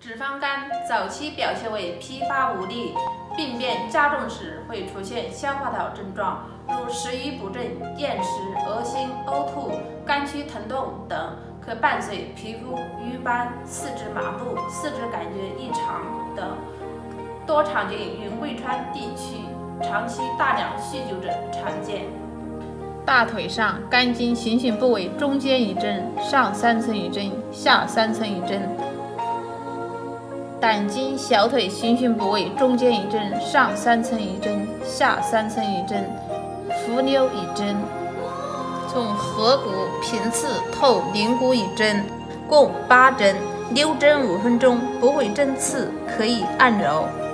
脂肪肝早期表现为疲乏无力，病变加重时会出现消化道症状，如食欲不振、厌食、恶心、呕吐、肝区疼痛等，可伴随皮肤瘀斑、四肢麻木、四肢感觉异常等。多常见于云贵川地区长期大量酗酒者常见。大腿上肝经行刑部位中间一针，上3层一针，下3层一针。胆经小腿行刑部位中间一针，上3层一针，下3层一针，伏溜一针。从合谷平刺透灵骨一针，共8针，留针5分钟，不会针刺，可以按揉。